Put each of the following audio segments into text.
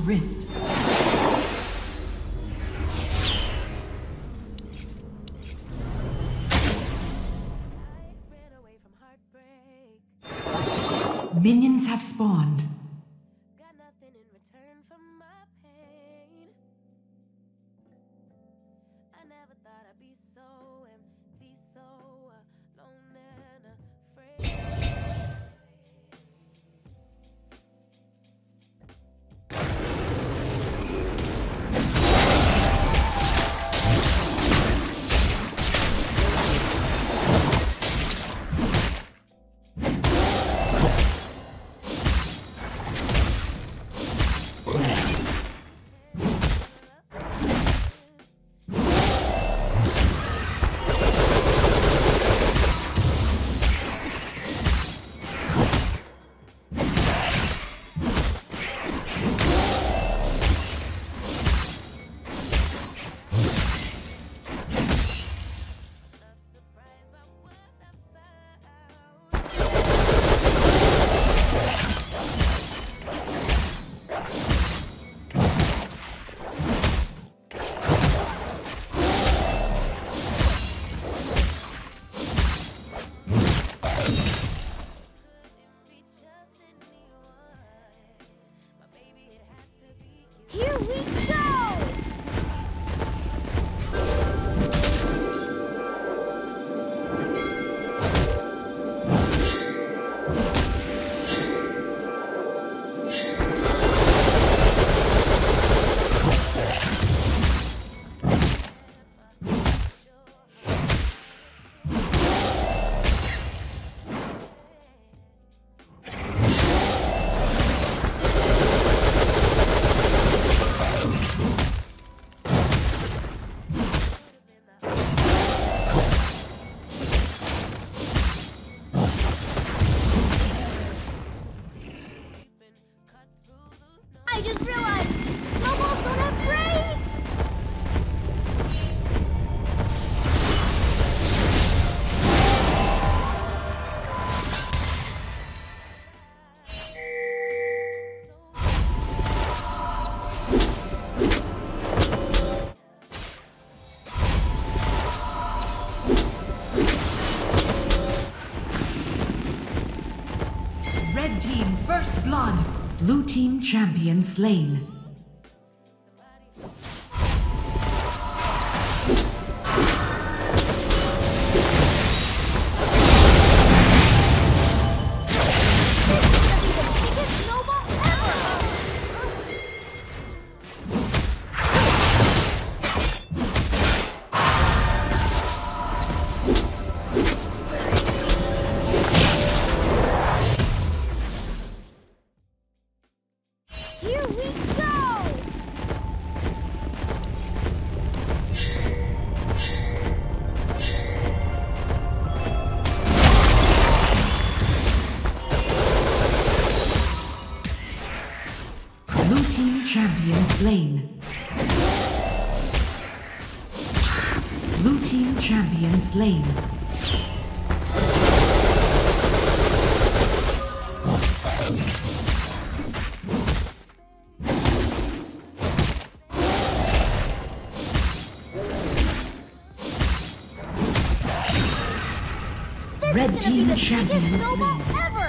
Rift. Minions have spawned. Got nothing in return for my pain. I never thought I'd be so empty, so alone and afraid. Here we go! I just realized snowballs don't have brakes! Red team first blood. Blue team champion slain. Biggest snowball ever! Here we go! Blue team champion slain. Blue team champion slain. Red team Biggest champion snowball slain. ever!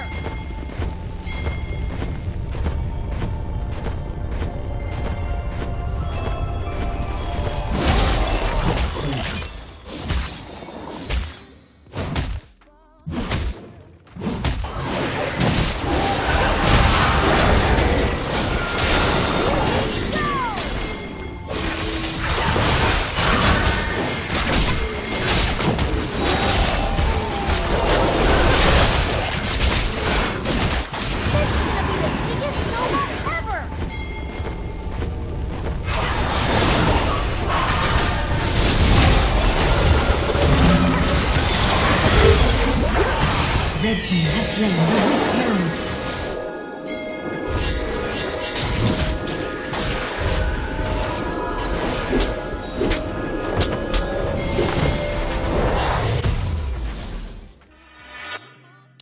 Red team has slain the Rift Herald.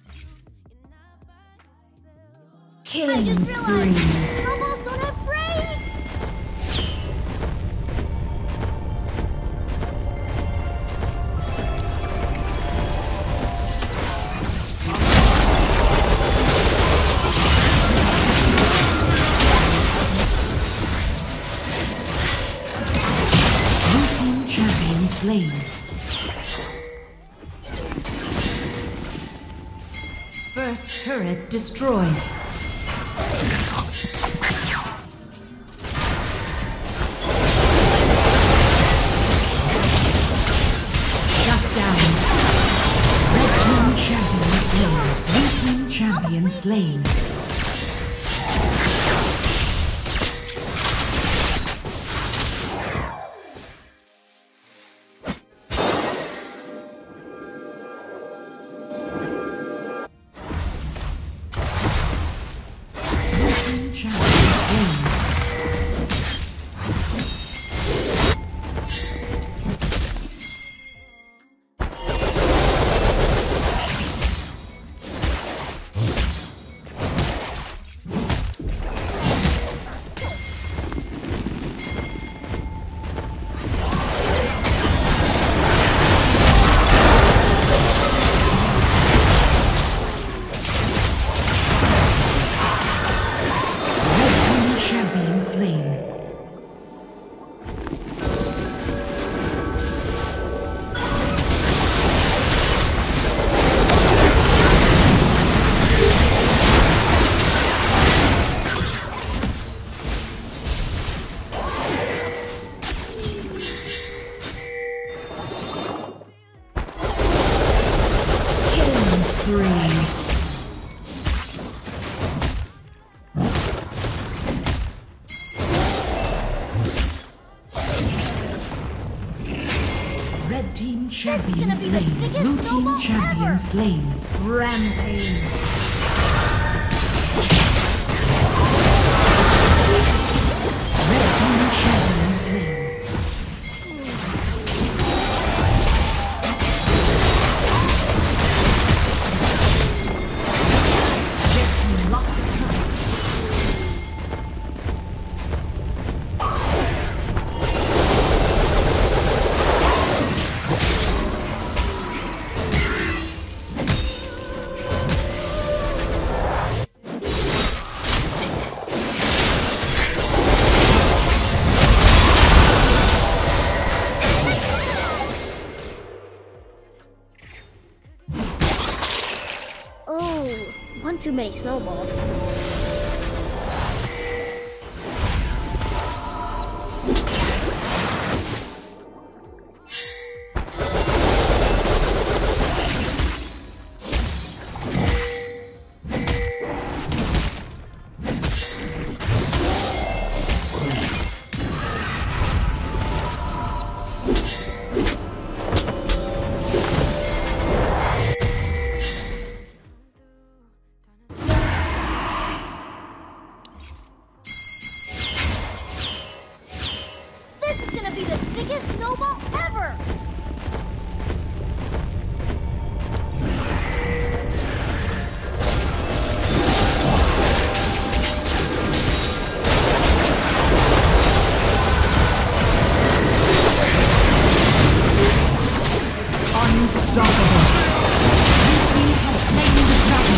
I Killing just spree. realized snowballs don't have brakes! First turret destroyed. Champion slain. Red team champion slain. Blue team champion slain. Rampage. Red team champion slain. Red team lost the turret. One too many snowballs. This is gonna be the biggest snowball ever! Unstoppable. Blue team has slain the dragon.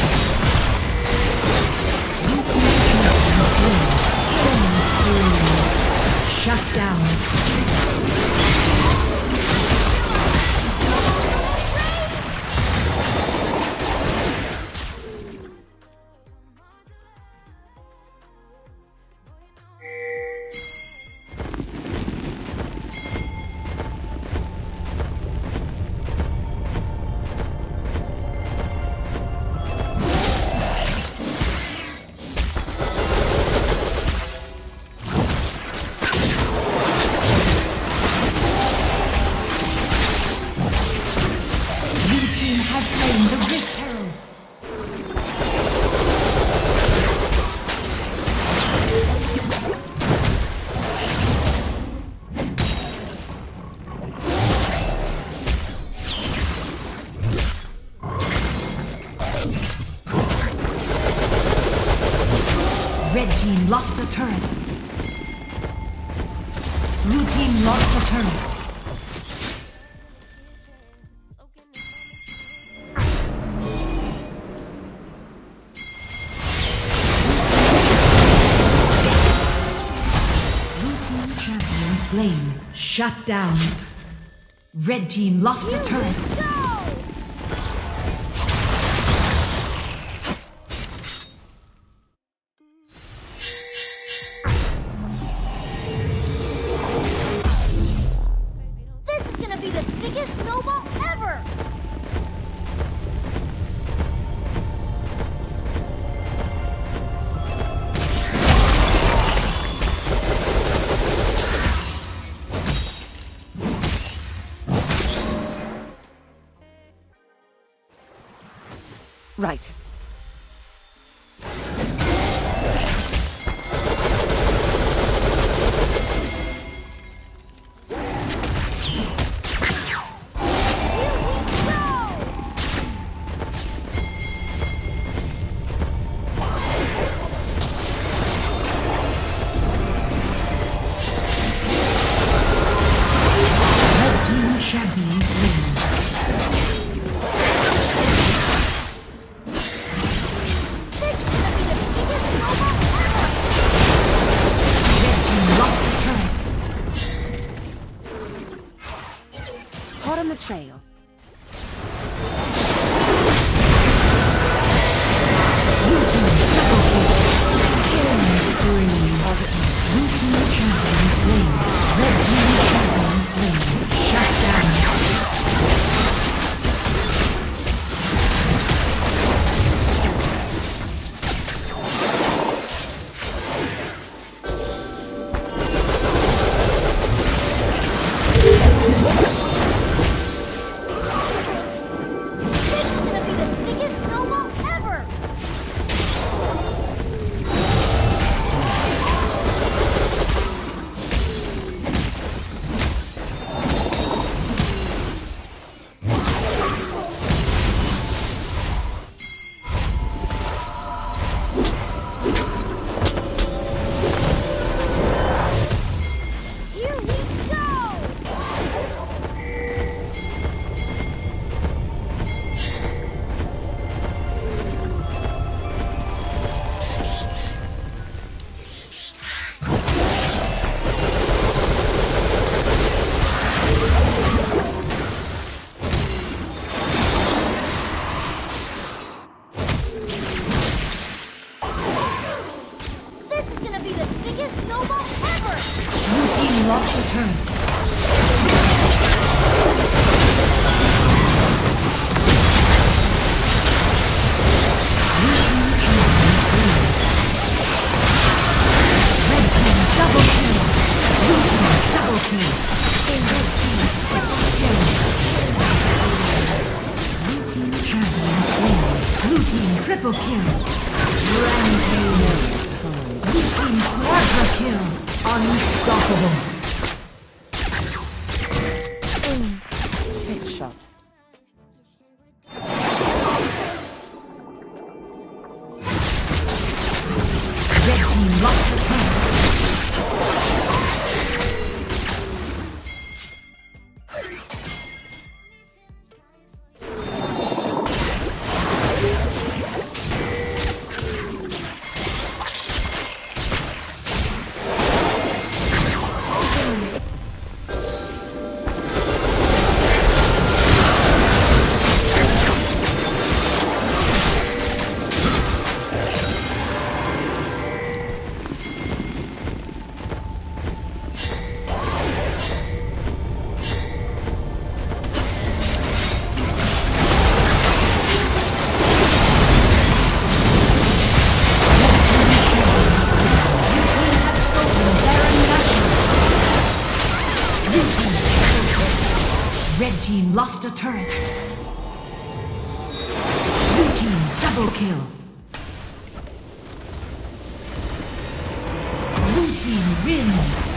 Blue team has slain. Killing spree. Shut down. Has slain the Rift Herald. Red team lost a turret. Blue team lost a turret. Slain. Shut down. Red team lost a turret. Go! Right. Champion slain. This is gonna be the biggest snowball ever! Red team lost the turret. Hot on the trail. Blue team double kill. Killing spree. Blue team champion slain. Red team champion slain. Shut down. This is gonna be the biggest snowball ever! Here we go! This is gonna be the biggest snowball ever! Blue team lost the turret. Blue team champion slain. Red team double kill. Blue team double kill. Red team triple kill. Blue team champion slain. Blue team triple kill. Rampage. Blue team quadra kill. Unstoppable. Hit shot. Red team lost the turret. Red team lost a turret. Blue team double kill. Blue team wins.